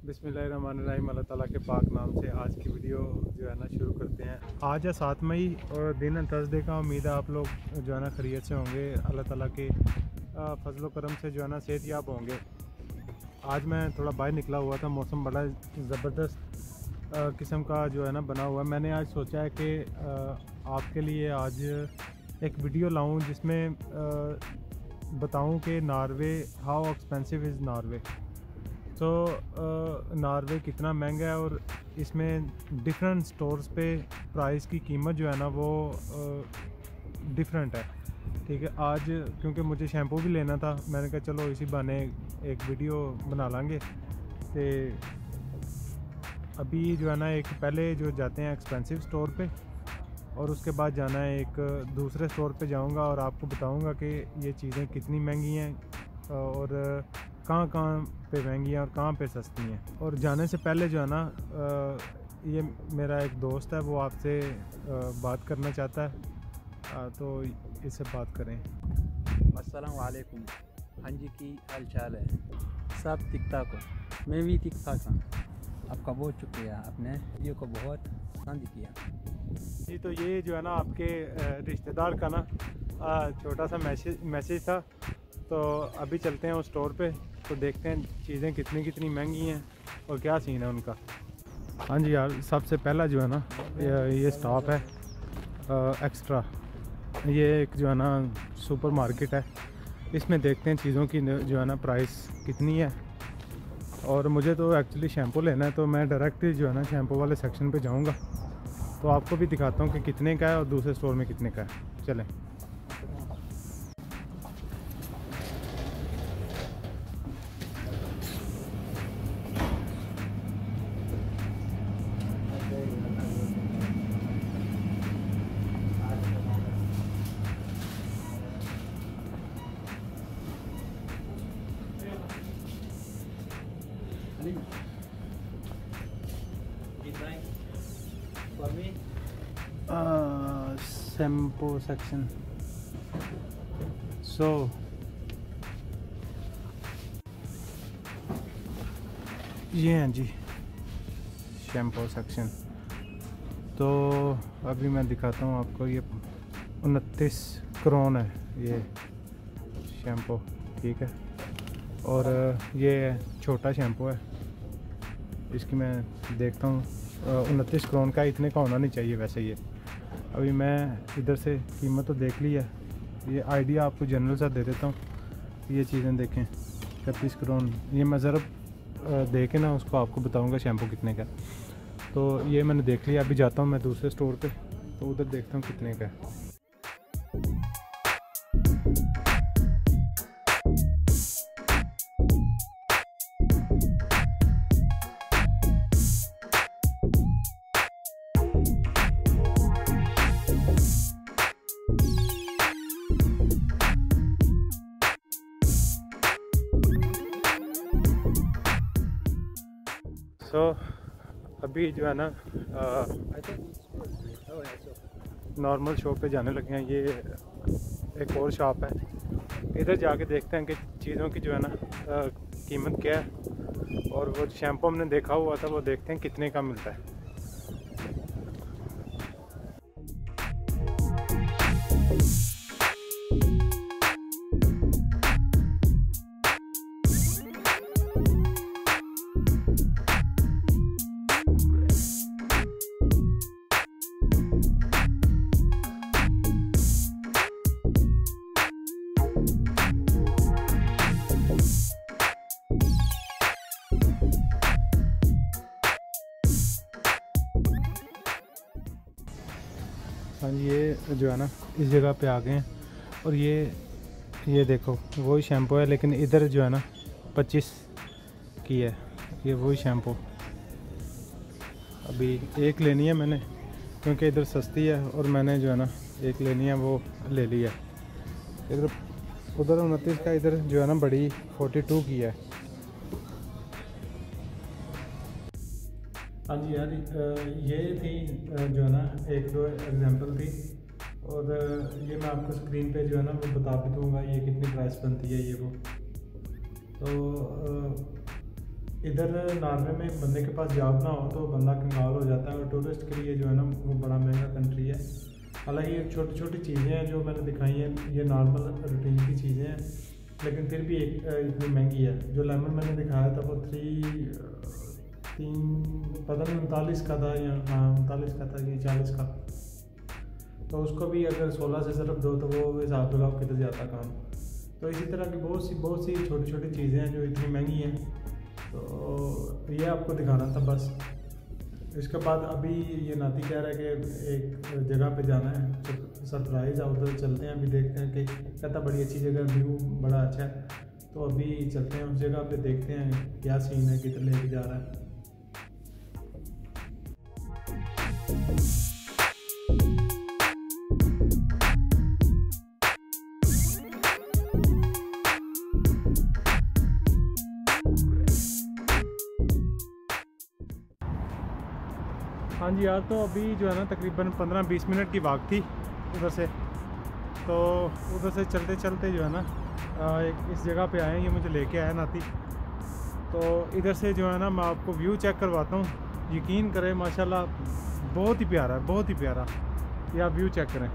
बिस्मिल्लाहिर्रहमानिर्रहीम। अल्लाह ताला के पाक नाम से आज की वीडियो जो है ना शुरू करते हैं। आज है 7 मई और दिन है थर्सडे का। उम्मीद है आप लोग जो है ना खैरियत से होंगे, अल्लाह ताला के फजल करम से जो है ना सेहतयाब होंगे। आज मैं थोड़ा बाहर निकला हुआ था, मौसम बड़ा ज़बरदस्त किस्म का जो है ना बना हुआ है। मैंने आज सोचा है कि आपके लिए आज एक वीडियो लाऊं जिसमें बताऊं कि Norway, how expensive is Norway. तो नॉर्वे कितना महंगा है और इसमें डिफरेंट स्टोर्स पे प्राइस की कीमत जो है ना वो डिफरेंट है। ठीक है, आज क्योंकि मुझे शैम्पू भी लेना था, मैंने कहा चलो इसी बहाने एक वीडियो बना लांगे। तो अभी जो है ना एक पहले जो जाते हैं एक्सपेंसिव स्टोर पे और उसके बाद जाना है एक दूसरे स्टोर पे जाऊंगा और आपको बताऊंगा कि ये चीज़ें कितनी महंगी हैं और कहाँ पे महंगी हैं और कहाँ पे सस्ती हैं। और जाने से पहले जो है ना ये मेरा एक दोस्त है, वो आपसे बात करना चाहता है, तो इससे बात करें। अस्सलाम वालेकुम। हाँ जी, की हाल चाल है सब ठीक ठाक हो? मैं भी ठीक ठाक हूँ। आपका बहुत शुक्रिया, आपने वीडियो को बहुत पसंद किया जी। तो ये जो है ना आपके रिश्तेदार का ना छोटा सा मैसेज था। तो अभी चलते हैं उस स्टोर पे, तो देखते हैं चीज़ें कितनी महंगी हैं और क्या सीन है उनका। हाँ जी यार, सबसे पहला जो है ना ये स्टॉप है एक्स्ट्रा। ये एक जो है ना सुपर मार्केट है, इसमें देखते हैं चीज़ों की जो है ना प्राइस कितनी है। और मुझे तो एक्चुअली शैम्पू लेना है, तो मैं डायरेक्ट जो है ना शैम्पू वाले सेक्शन पे जाऊंगा, तो आपको भी दिखाता हूँ कि कितने का है और दूसरे स्टोर में कितने का है। चलें। Shampoo section. सो ये हैं जी शैम्पू सेक्शन। तो अभी मैं दिखाता हूँ आपको। ये 29 क्रोन है ये शैम्पू, ठीक है। और ये छोटा शैम्पू है, इसकी मैं देखता हूँ 29 क्रोन का। इतने का होना नहीं चाहिए वैसे। ये अभी मैं इधर से कीमत तो देख ली है, ये आइडिया आपको जनरल सा दे देता हूँ। ये चीज़ें देखें 31 क्रोन। ये मैं ज़रा दे के ना उसको आपको बताऊँगा शैम्पू कितने का। तो ये मैंने देख लिया। अभी जाता हूँ मैं दूसरे स्टोर पे, तो उधर देखता हूँ कितने का है। तो अभी जो है ना नॉर्मल शॉप पे जाने लगे हैं। ये एक और शॉप है, इधर जाके देखते हैं कि चीज़ों की जो है ना कीमत क्या है। और वो शैम्पू हमने देखा हुआ था, वो देखते हैं कितने का मिलता है। हाँ जी, ये जो है ना इस जगह पे आ गए हैं। और ये देखो वही शैम्पू है, लेकिन इधर जो है ना 25 की है। ये वही शैम्पू। अभी एक लेनी है मैंने, क्योंकि इधर सस्ती है और मैंने जो है ना एक लेनी है, वो ले ली है। इधर उधर 29 का, इधर जो है ना बड़ी 42 की है। हाँ जी यार, ये थी जो है ना एक दो एग्जांपल थी। और ये मैं आपको स्क्रीन पे जो है ना वो बता भी दूँगा ये कितनी प्राइस बनती है ये वो। तो इधर नॉर्वे में बंदे के पास जॉब ना हो तो बंदा कंगाल हो जाता है, और टूरिस्ट के लिए जो है ना वो बड़ा महंगा कंट्री है। हालांकि ये छोटी छोटी चीज़ें हैं जो मैंने दिखाई हैं, ये नॉर्मल रूटीन की चीज़ें हैं, लेकिन फिर भी इतनी महंगी है। जो लेमन मैंने दिखाया था वो पता नहीं 39 का था, या 39 का था, ये 40 का। तो उसको भी अगर 16 से सिर्फ दो तो वो हिसाब लगाओ किधर जाता काम। तो इसी तरह की बहुत सी छोटी छोटी चीज़ें हैं जो इतनी महंगी हैं। तो ये आपको दिखाना था बस। इसके बाद अभी ये नाती कह रहा है कि एक जगह पे जाना है, सरप्राइज़ है, उधर चलते हैं। अभी देखते हैं कि कहता बड़ी अच्छी जगह, व्यू बड़ा अच्छा है। तो अभी चलते हैं उस जगह पे, देखते हैं क्या सीन है, किधर लेके जा रहा है। हाँ जी यार, तो अभी जो है ना तकरीबन 15-20 मिनट की वॉक थी उधर से। तो उधर से चलते चलते जो है ना एक इस जगह पे आए हैं, ये मुझे लेके आया नाती। तो इधर से जो है ना मैं आपको व्यू चेक करवाता हूँ। यकीन करें माशाल्लाह बहुत ही प्यारा है, बहुत ही प्यारा। ये आप व्यू चेक करें।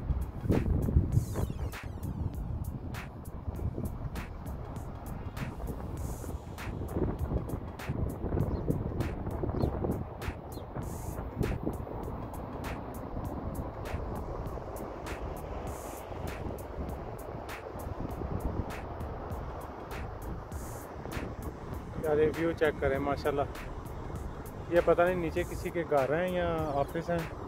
यार ये व्यू चेक करें माशाल्लाह। ये पता नहीं नीचे किसी के घर हैं या ऑफिस हैं।